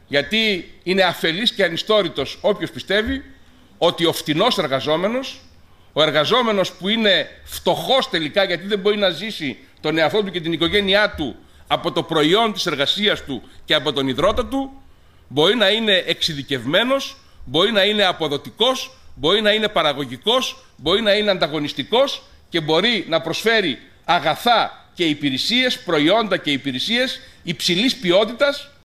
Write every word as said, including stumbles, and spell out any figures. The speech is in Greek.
Γιατί είναι αφελής και ανιστόρητος όποιος πιστεύει ότι ο φτηνός εργαζόμενος, ο εργαζόμενος που είναι φτωχός τελικά γιατί δεν μπορεί να ζήσει τον εαυτό του και την οικογένειά του από το προϊόν της εργασίας του και από τον ιδρώτα του, μπορεί να είναι εξειδικευμένος, μπορεί να είναι αποδοτικός, μπορεί να είναι παραγωγικός, μπορεί να είναι ανταγωνιστικός και μπορεί να προσφέρει αγαθά και υπηρεσίες, προϊόντα και υπηρεσίες υψηλής ποιότητας